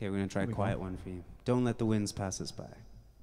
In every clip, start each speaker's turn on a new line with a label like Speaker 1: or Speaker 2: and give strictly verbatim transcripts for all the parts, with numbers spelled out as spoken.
Speaker 1: Okay, we're gonna try a quiet one for you. Don't let the winds pass us by.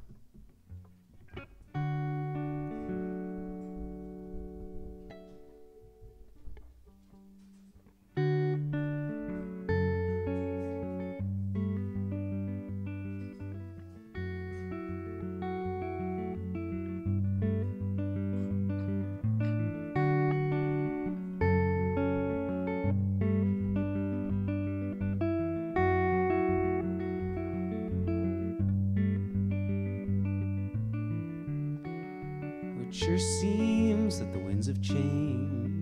Speaker 1: It sure seems that the winds have changed.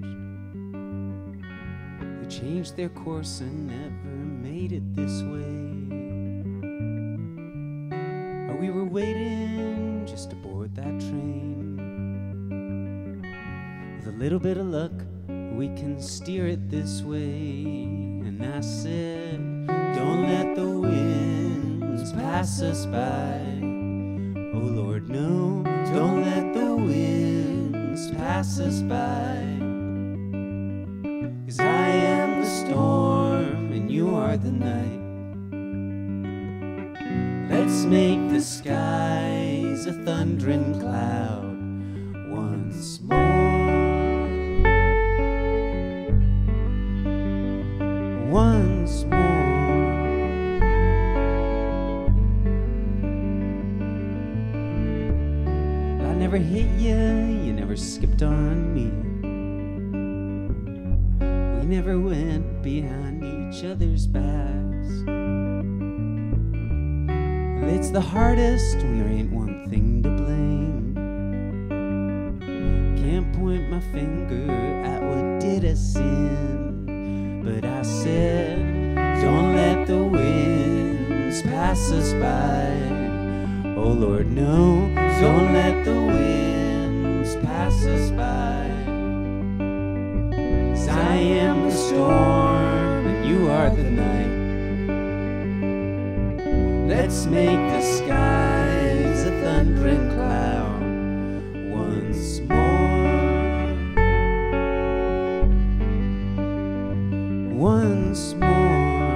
Speaker 1: They changed their course and never made it this way. Or we were waiting just to board that train. With a little bit of luck, we can steer it this way. And I said, don't let the winds pass us by. Oh Lord, no, don't let the winds pass us by. 'Cause I am the storm and you are the night. Let's make the skies a thundering cloud once more. Once more. Never hit you, you never skipped on me. We never went behind each other's backs. Well, it's the hardest when there ain't one thing to blame. Can't point my finger at what did us in. But I said, don't let the winds pass us by. Oh Lord, no, don't let the winds pass us by. 'Cause I am the storm and you are the night. Let's make the skies a thundering cloud once more. Once more.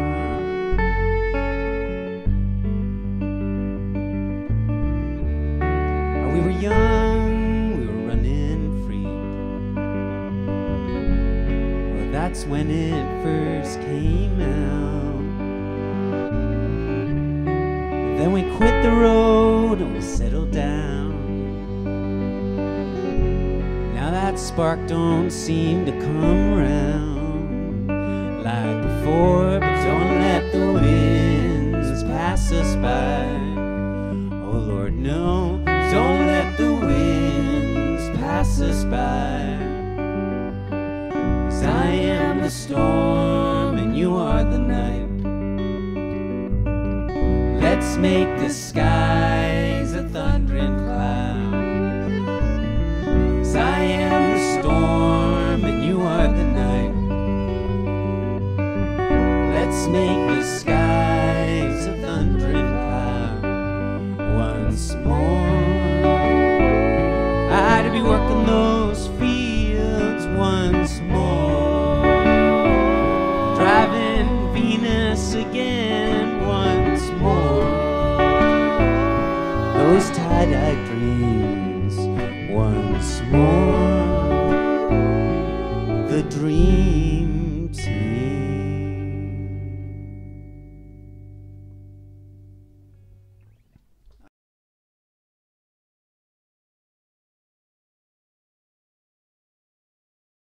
Speaker 1: We were young, we were running free. Well, that's when it first came out. Then we quit the road and we settled down. Now that spark don't seem to come round like before. But don't let the winds pass us by. Oh Lord, no. Don't let the winds pass us by. 'Cause I am the storm and you are the night. Let's make the skies a thundering cloud. 'Cause I am the storm and you are the night. Let's make the skies a thundering cloud once more. To be working those fields once more, driving Venus again once more, those tie-dye dreams once more, the dream.